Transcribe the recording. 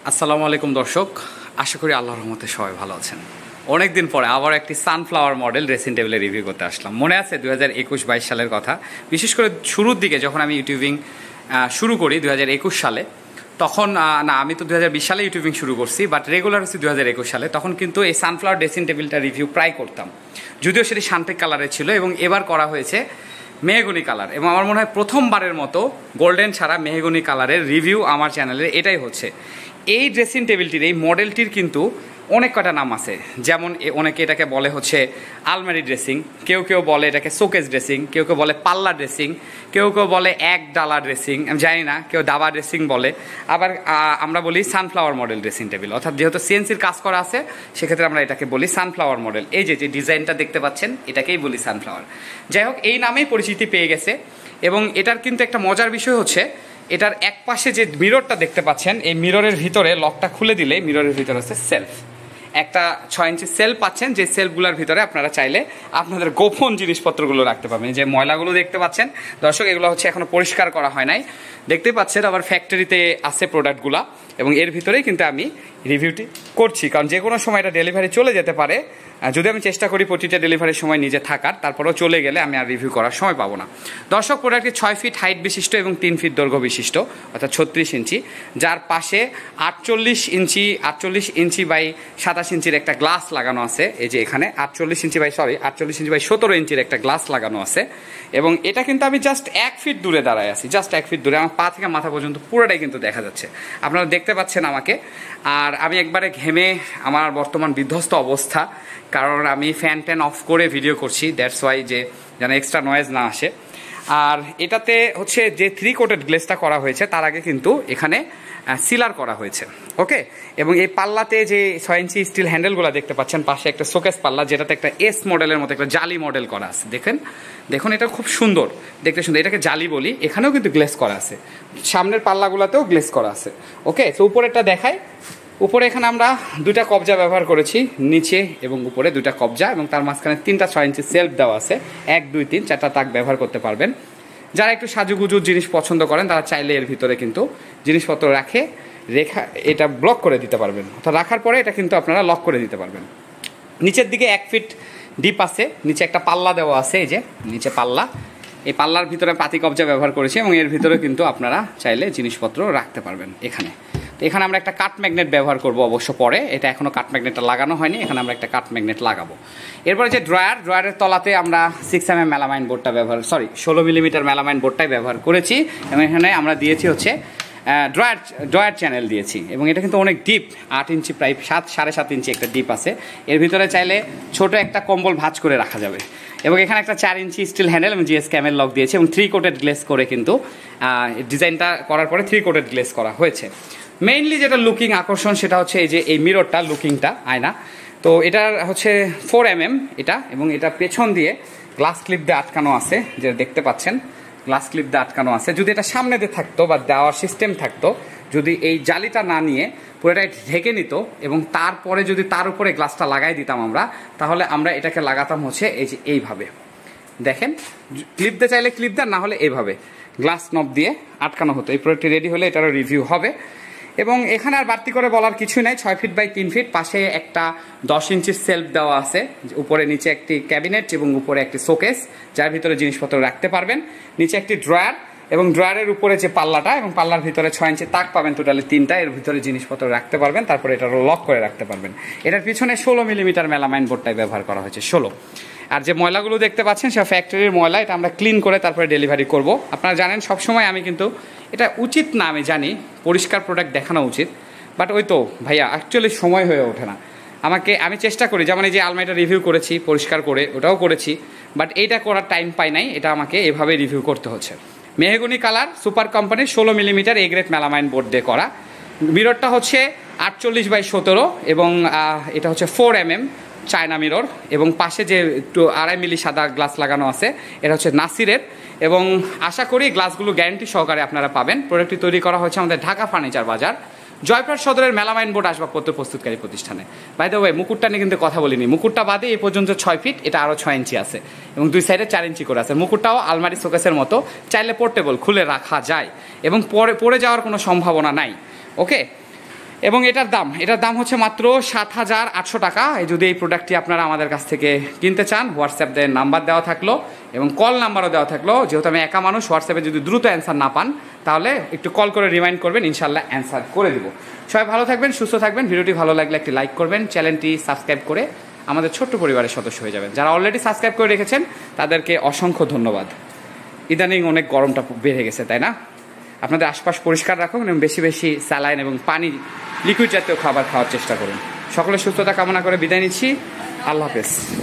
আসসালামু আলাইকুম দর্শক, আশা করি আল্লাহর রহমতে সবাই ভালো আছেন। অনেকদিন পরে আবার একটি সানফ্লাওয়ার মডেল ড্রেসিং টেবিলে রিভিউ করতে আসলাম। মনে আছে 2021-22 সালের কথা, বিশেষ করে শুরুর দিকে যখন আমি ইউটিউবিং শুরু করি 2021 সালে, তখন না আমি তো 2020 সালে ইউটিউবিং শুরু করছি, বাট রেগুলার হচ্ছে 2021 সালে। তখন কিন্তু এই সানফ্লাওয়ার ড্রেসিং টেবিলটা রিভিউ প্রায় করতাম, যদিও সেটি শান্তিক কালারের ছিল এবং এবার করা হয়েছে মেহগনি কালার। এবং আমার মনে হয় প্রথমবারের মতো গোল্ডেন ছাড়া মেহগনি কালারের রিভিউ আমার চ্যানেলে এটাই হচ্ছে। এই ড্রেসিং টেবিলটির এই মডেলটির কিন্তু অনেক কটা নাম আছে, যেমন অনেকে এটাকে বলে হচ্ছে আলমারি ড্রেসিং, কেউ কেউ বলে এটাকে শোকেস ড্রেসিং, কেউ কেউ বলে পাল্লা ড্রেসিং, কেউ কেউ বলে এক ডালা ড্রেসিং, আমি জানি না, কেউ দাবা ড্রেসিং বলে। আবার আমরা বলি সানফ্লাওয়ার মডেল ড্রেসিং টেবিল, অর্থাৎ যেহেতু সিএনসির কাজ করা আছে সেক্ষেত্রে আমরা এটাকে বলি সানফ্লাওয়ার মডেল। এই যে ডিজাইনটা দেখতে পাচ্ছেন এটাকেই বলি সানফ্লাওয়ার। যাই হোক, এই নামেই পরিচিতি পেয়ে গেছে। এবং এটার কিন্তু একটা মজার বিষয় হচ্ছে এটার এক পাশে যে মিররটা দেখতে পাচ্ছেন, এই মিররের ভিতরে লকটা খুলে দিলে মিররের ভিতরে হচ্ছে সেলফ, একটা 6 ইঞ্চি সেলফ পাচ্ছেন, যে সেলফগুলোর ভিতরে আপনারা চাইলে আপনাদের গোপন জিনিসপত্রগুলো রাখতে পারবেন। যে ময়লাগুলো দেখতে পাচ্ছেন দর্শক, এগুলো হচ্ছে এখনো পরিষ্কার করা হয় নাই, দেখতে পাচ্ছেন। আবার ফ্যাক্টরিতে আছে প্রোডাক্টগুলো এবং এর ভিতরেই কিন্তু আমি রিভিউটি করছি, কারণ যে কোনো সময় এটা ডেলিভারি চলে যেতে পারে। যদি আমি চেষ্টা করি প্রতিটা ডেলিভারির সময় নিজে থাকার, তারপরেও চলে গেলে আমি আর রিভিউ করার সময় পাবো না। দর্শক, প্রোডাক্টটি 6 ফিট হাইট বিশিষ্ট এবং 3 ফিট দৈর্ঘ্য বিশিষ্ট, অর্থাৎ 36 ইঞ্চি, যার পাশে 48 ইঞ্চি বাই 27 ইঞ্চির একটা গ্লাস লাগানো আছে। এই যে এখানে 48 ইঞ্চি বাই 17 ইঞ্চির একটা গ্লাস লাগানো আছে। এবং এটা কিন্তু আমি জাস্ট 1 ফিট দূরে দাঁড়ায় আছি, জাস্ট 1 ফিট দূরে, আমার পা থেকে মাথা পর্যন্ত পুরোটাই কিন্তু দেখা যাচ্ছে, আপনারা দেখতে পাচ্ছেন আমাকে। আর আমি একবারে ঘেমে আমার বর্তমান বিধ্বস্ত অবস্থা, কারণ আমি ফ্যান ট্যান অফ করে ভিডিও করছি, দ্যাটস ওয়াই, যে যেন এক্সট্রা নয়েজ না আসে। আর এটাতে হচ্ছে যে 3 কোটেড গ্লেসটা করা হয়েছে, তার আগে কিন্তু এখানে সিলার করা হয়েছে, ওকে। এবং এই পাল্লাতে যে 6 ইঞ্চি স্টিল হ্যান্ডেলগুলো দেখতে পাচ্ছেন, পাশে একটা শোকেস পাল্লা, যেটাতে একটা এস মডেলের মতো একটা জালি মডেল করা আছে। দেখুন এটা খুব সুন্দর, দেখতে সুন্দর, এটাকে জালি বলি। এখানেও কিন্তু গ্লেস করা আছে, সামনের পাল্লাগুলোতেও গ্লেস করা আছে, ওকে। তো উপরেরটা দেখাই। উপরে এখানে আমরা 2টা কবজা ব্যবহার করেছি, নিচে এবং উপরে 2টা কবজা, এবং তার মাঝখানে 3টা 6 ইঞ্চি সেলফ দেওয়া আছে। 1 2 3 4টা তাক ব্যবহার করতে পারবেন। যারা একটু সাজুগুজুর জিনিস পছন্দ করেন তারা চাইলে এর ভিতরে কিন্তু জিনিসপত্র রেখা এটা ব্লক করে দিতে পারবেন, অর্থাৎ রাখার পরে এটা কিন্তু আপনারা লক করে দিতে পারবেন। নিচের দিকে 1 ফিট ডিপ আছে, নিচে একটা পাল্লা দেওয়া আছে, এই যে নিচে পাল্লা, এই পাল্লার ভিতরে পাতি কবজা ব্যবহার করেছি এবং এর ভিতরে কিন্তু আপনারা চাইলে জিনিসপত্র রাখতে পারবেন। এখানে আমরা একটা কাট ম্যাগনেট ব্যবহার করব অবশ্য পরে, এটা এখনো কাট ম্যাগনেটটা লাগানো হয়নি, এখানে আমরা একটা কাট ম্যাগনেট লাগাবো। এরপরে যে ড্রয়ারের তলাতে আমরা 6mm মেলামাইন বোর্ডটা 16 মিলিমিটার মেলামাইন বোর্ডটাই ব্যবহার করেছি। এবং এখানে আমরা দিয়েছি হচ্ছে ড্রয়ার চ্যানেল দিয়েছি, এবং এটা কিন্তু অনেক ডিপ, 8 ইঞ্চি প্রায় 7.5 ইঞ্চি একটা ডিপ আছে। এর ভিতরে চাইলে ছোট একটা কম্বল ভাঁজ করে রাখা যাবে। এবং এখানে একটা 4 ইঞ্চি স্টিল হ্যান্ডেল এবং জিএস ক্যামেল লক দিয়েছে, এবং 3 কোটেড গ্লেস করে কিন্তু ডিজাইনটা করার পরে 3 কোটেড গ্লেস করা হয়েছে। মেইনলি যেটা লুকিং আকর্ষণ সেটা হচ্ছে এই যে এই মিররটা, লুকিংটা, আয়না। তো এটার হচ্ছে 4mm এটা, এবং এটা পেছন দিয়ে গ্লাস ক্লিপ দিয়ে আটকানো আছে, যেটা দেখতে পাচ্ছেন, গ্লাস ক্লিপ দিয়ে আটকানো আছে। যদি এটা সামনে দিয়ে থাকতো বা দেওয়ার সিস্টেম থাকতো, যদি এই জালিটা না নিয়ে পুরোটাই ঢেকে নিত এবং তারপরে যদি তার উপরে গ্লাসটা লাগাই দিতাম আমরা, তাহলে আমরা এটাকে লাগাতাম হচ্ছে এই যে এইভাবে, দেখেন, ক্লিপ দিয়ে চাইলে ক্লিপ দেন, না হলে এইভাবে গ্লাস নব দিয়ে আটকানো হতো। এই প্রোডাক্টটি রেডি হলে এটারও রিভিউ হবে। এবং এখানে আর বাড়তি করে বলার কিছুই নাই, 6 ফিট বাই 3 ফিট, পাশে একটা 10 ইঞ্চির সেলফ দেওয়া আছে, উপরে নিচে একটি ক্যাবিনেট এবং উপরে একটি শোকেস, যার ভিতরে জিনিসপত্র রাখতে পারবেন। নিচে একটি ড্রয়ার, এবং ড্রয়ারের উপরে যে পাল্লাটা, এবং পাল্লার ভিতরে 6 ইঞ্চি তাক পাবেন, টোটালি 3টা, এর ভিতরে জিনিসপত্র রাখতে পারবেন। তারপরে এটা লক করে রাখতে পারবেন। এটার পিছনে 16 মিলিমিটার মেলামাইন বোর্ডটাই ব্যবহার করা হয়েছে, 16। আর যে ময়লাগুলো দেখতে পাচ্ছেন সে ফ্যাক্টরির ময়লা, এটা আমরা ক্লিন করে তারপরে ডেলিভারি করব। আপনারা জানেন সবসময় আমি কিন্তু, এটা উচিত না আমি জানি, পরিষ্কার প্রোডাক্ট দেখানো উচিত, বাট ওই তো ভাইয়া অ্যাকচুয়ালি সময় হয়ে ওঠে না আমি চেষ্টা করি, যেমন এই যে আলমারিটা রিভিউ করেছি পরিষ্কার করে, ওটাও করেছি, বাট এইটা করার টাইম পাই নাই, এটা আমাকে এভাবে রিভিউ করতে হচ্ছে। মেহগনি কালার, সুপার কোম্পানির 16 millimetre A grade melamine board দিয়ে করা। মিররটা হচ্ছে 48 বাই 17, এবং এটা হচ্ছে 4mm চায়না মিরর, এবং পাশে যে 2.5 মিলি সাদা গ্লাস লাগানো আছে এটা হচ্ছে নাসিরের। এবং আশা করি গ্লাসগুলো গ্যারান্টি সহকারে আপনারা পাবেন। প্রোডাক্টটি তৈরি করা হয়েছে আমাদের ঢাকা ফার্নিচার বাজার, জয়পুরহাট সদরের মেলামাইন বোর্ড আসবাবপত্র প্রস্তুতকারী প্রতিষ্ঠানে। বাই দ্য ওয়ে, মুকুটটা নিয়ে কিন্তু কথা বলিনি, মুকুটটা বাদে এই পর্যন্ত 6 ফিট, এটা আরও 6 ইঞ্চি আছে, এবং 2 সাইডে 4 ইঞ্চি করে আছে। মুকুটটাও আলমারি শোকেসের মতো, চাইলে পোর্টেবল, খুলে রাখা যায় এবং পরে পড়ে যাওয়ার কোনো সম্ভাবনা নাই, ওকে। এবং এটার দাম হচ্ছে মাত্র 7,800 টাকা। যদি এই প্রোডাক্টটি আপনারা আমাদের কাছ থেকে কিনতে চান, হোয়াটসঅ্যাপ নাম্বার দেওয়া থাকলো এবং কল নাম্বারও দেওয়া থাকলো। যেহেতু আমি একা মানুষ, হোয়াটসঅ্যাপে যদি দ্রুত অ্যান্সার না পান তাহলে একটু কল করে রিমাইন্ড করবেন, ইনশাল্লাহ অ্যান্সার করে দিব। সবাই ভালো থাকবেন, সুস্থ থাকবেন। ভিডিওটি ভালো লাগলে একটি লাইক করবেন, চ্যানেলটি সাবস্ক্রাইব করে আমাদের ছোট্ট পরিবারের সদস্য হয়ে যাবেন। যারা অলরেডি সাবস্ক্রাইব করে রেখেছেন তাদেরকে অসংখ্য ধন্যবাদ। ইদানিং অনেক গরমটা বেড়ে গেছে, তাই না? আপনাদের আশপাশ পরিষ্কার রাখুন এবং বেশি বেশি স্যালাইন এবং পানি, লিকুইড জাতীয় খাবার খাওয়ার চেষ্টা করুন। সকলের সুস্থতা কামনা করে বিদায় নিচ্ছি। আল্লাহ হাফেজ।